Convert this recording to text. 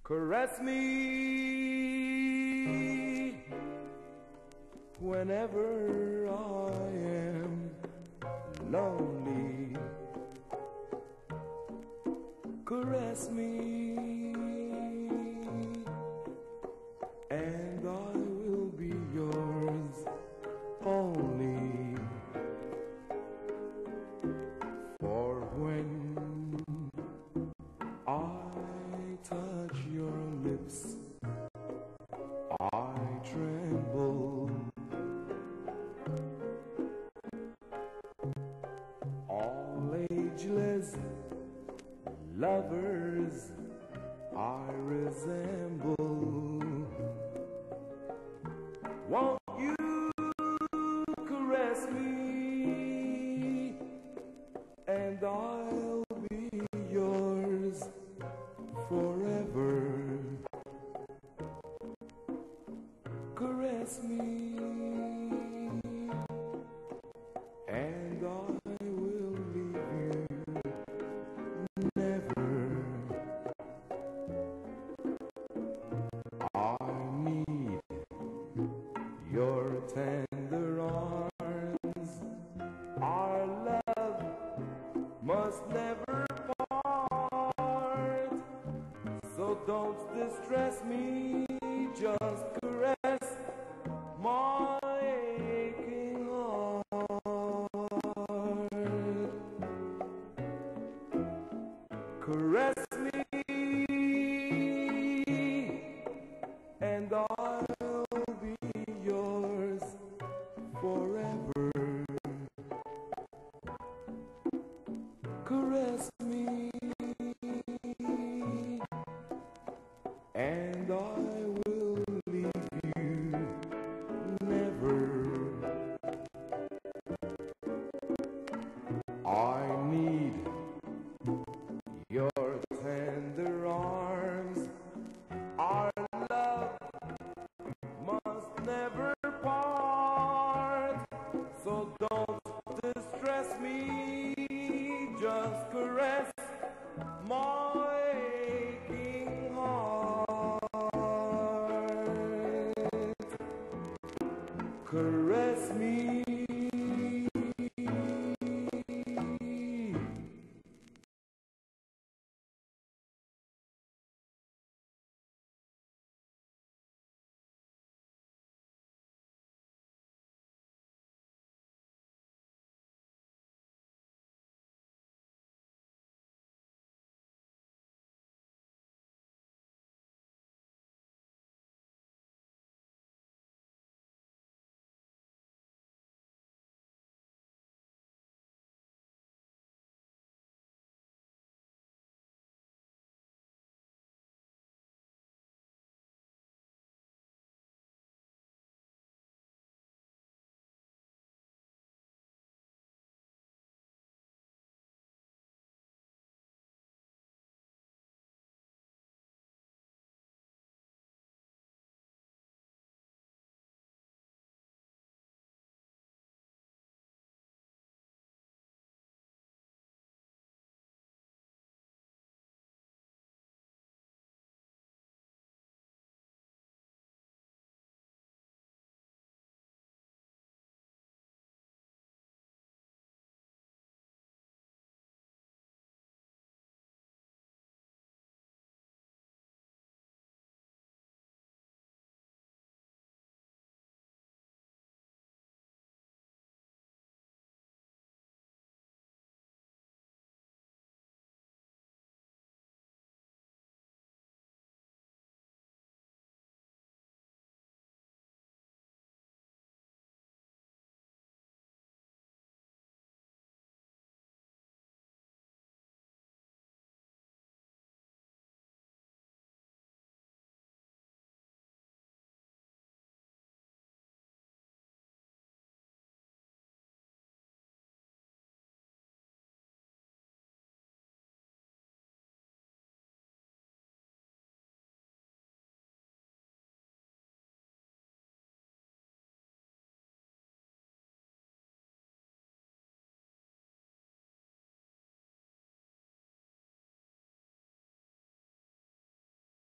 Caress me whenever I am lonely. Caress me and I will be yours only. For when I touch your lips, I tremble. All ageless lovers I resemble. Won't you caress me and I'll be yours forever. Caress me and I will leave you never. I need your tender arms. Our love must never part. So don't distress me, just caress my aching heart. Caress me and I'll be yours forever. Caress me and I will leave you never. I need your tender arms. Our love must never part. So don't distress me, just caress my aching heart. Caress